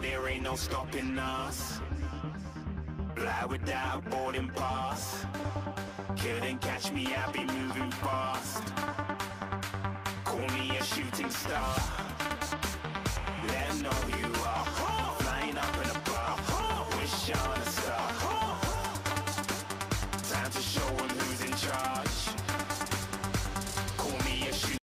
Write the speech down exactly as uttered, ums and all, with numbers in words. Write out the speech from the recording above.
there ain't no stopping us. Fly without a boarding pass. Couldn't catch me, I'll be moving fast. Call me a shooting star.